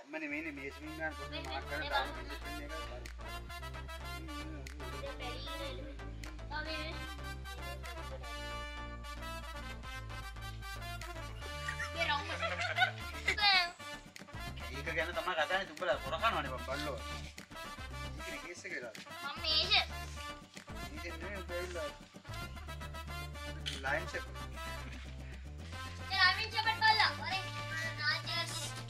අම්මනේ මේනේ මේසමින් ගන්න පොඩ්ඩක් මාක් කරලා දාන්න ඉන්ජෙක්ෂන් එක ගන්න. ඒක ගැන තමයි කතානේ දුබලා පොර කනවනේ බල්ලෝ. ඉතින් කේස් එක වෙලා. මම මේෂ. ඉතින් නේ බෙල්ලා. Line shape. लाइन से बट बोला अरे नाचे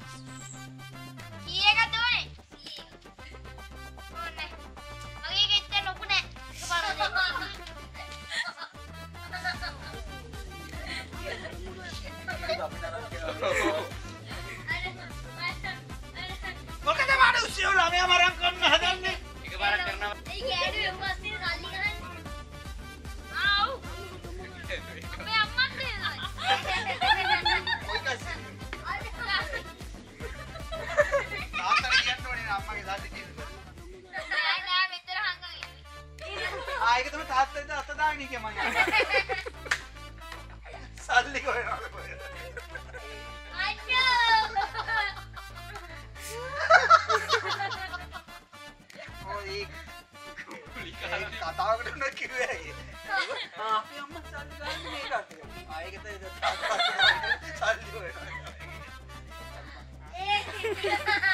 ये का तो है कौन है मगे के इतने लोग ने මොකද මාඩ උසියෝ ළමයා මරන් කරන්න හදන්නේ එකපාරක් කරනවා ඒ ගෑනු එම්බස්සේ ගාලි ගහන්නේ ආව් අපේ අම්මත් නේද කොයි කස් තාත්තට කියන්න ඕනේ නේ අම්මගේ දාන්නේ කියලා නෑ නෑ මෙතන හංගගෙන ඒක තමයි තාත්තට අත දාන්නේ කිය මම සල්ලි කොහෙනවද කොහෙද ඔය කතාවකට නේ කිව්වේ ඇයි අපි අම්මා සල්ලි ගන්න මේකට ආයෙකට සල්ලි කොහෙනවද